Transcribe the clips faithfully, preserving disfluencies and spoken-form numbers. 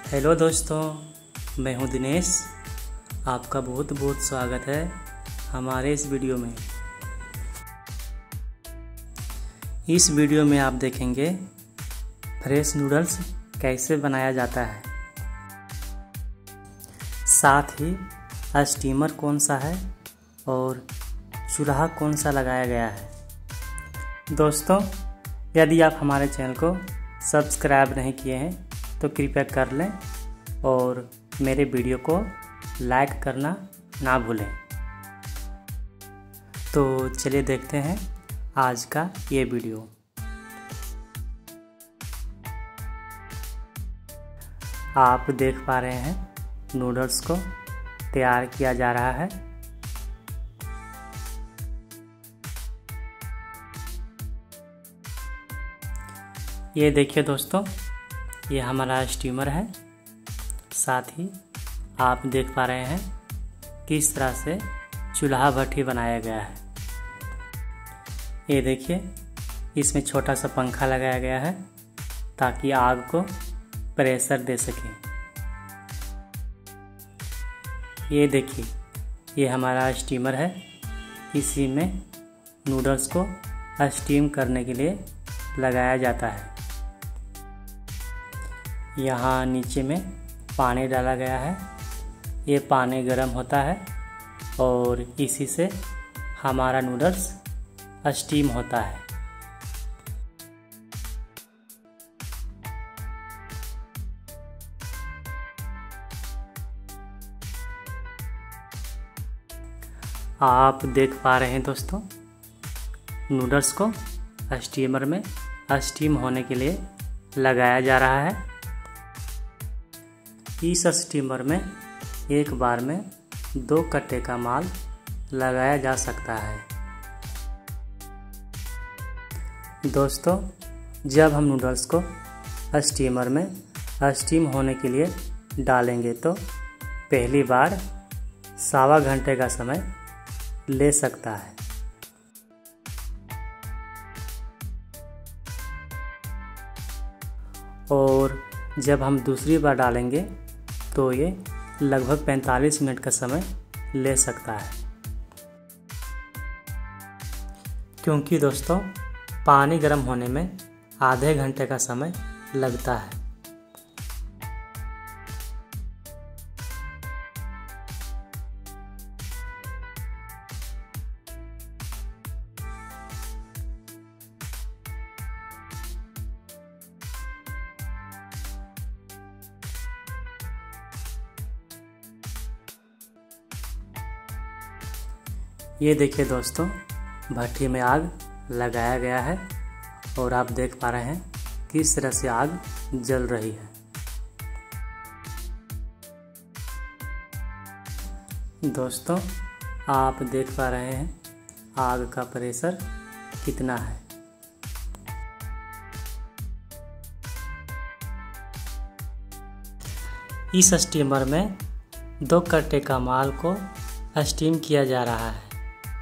Hello दोस्तों, मैं हूं दिनेश। आपका बहुत बहुत स्वागत है हमारे इस वीडियो में। इस वीडियो में आप देखेंगे फ्रेश नूडल्स कैसे बनाया जाता है, साथ ही स्टीमर कौन सा है और चूल्हा कौन सा लगाया गया है। दोस्तों, यदि आप हमारे चैनल को सब्सक्राइब नहीं किए हैं तो कृपया कर लें और मेरे वीडियो को लाइक करना ना भूलें। तो चलिए देखते हैं आज का ये वीडियो। आप देख पा रहे हैं नूडल्स को तैयार किया जा रहा है। ये देखिए दोस्तों, ये हमारा स्टीमर है। साथ ही आप देख पा रहे हैं किस तरह से चूल्हा भट्ठी बनाया गया है। ये देखिए, इसमें छोटा सा पंखा लगाया गया है ताकि आग को प्रेशर दे सके। ये देखिए, ये हमारा स्टीमर है। इसी में नूडल्स को स्टीम करने के लिए लगाया जाता है। यहाँ नीचे में पानी डाला गया है। ये पानी गर्म होता है और इसी से हमारा नूडल्स स्टीम होता है। आप देख पा रहे हैं दोस्तों, नूडल्स को स्टीमर में स्टीम होने के लिए लगाया जा रहा है। इस स्टीमर में एक बार में दो कट्टे का माल लगाया जा सकता है। दोस्तों, जब हम नूडल्स को स्टीमर में स्टीम होने के लिए डालेंगे तो पहली बार सवा घंटे का समय ले सकता है। और जब हम दूसरी बार डालेंगे तो ये लगभग पैंतालीस मिनट का समय ले सकता है, क्योंकि दोस्तों पानी गर्म होने में आधे घंटे का समय लगता है। ये देखिए दोस्तों, भट्ठी में आग लगाया गया है और आप देख पा रहे हैं किस तरह से आग जल रही है। दोस्तों, आप देख पा रहे हैं आग का प्रेशर कितना है। इस स्टीमर में दो कट्टे का माल को स्टीम किया जा रहा है।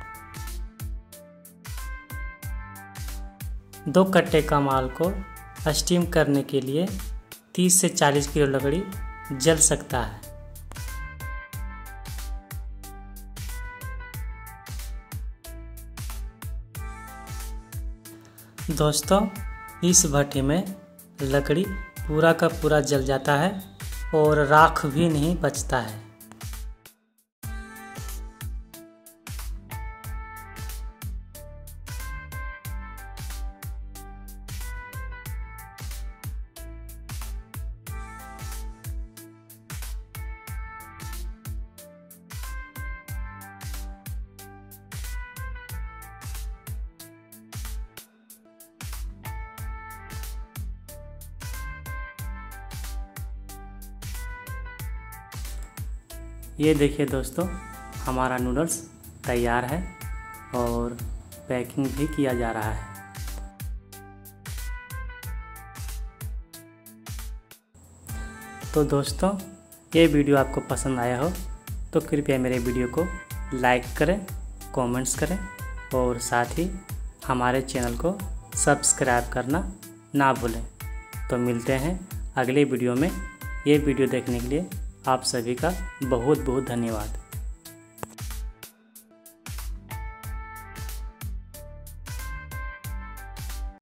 दो कट्टे का माल को स्टीम करने के लिए तीस से चालीस किलो लकड़ी जल सकता है। दोस्तों, इस भट्ठी में लकड़ी पूरा का पूरा जल जाता है और राख भी नहीं बचता है। ये देखिए दोस्तों, हमारा नूडल्स तैयार है और पैकिंग भी किया जा रहा है। तो दोस्तों, ये वीडियो आपको पसंद आया हो तो कृपया मेरे वीडियो को लाइक करें, कमेंट्स करें और साथ ही हमारे चैनल को सब्सक्राइब करना ना भूलें। तो मिलते हैं अगले वीडियो में ये वीडियो देखने के लिए आप सभी का बहुत बहुत धन्यवाद।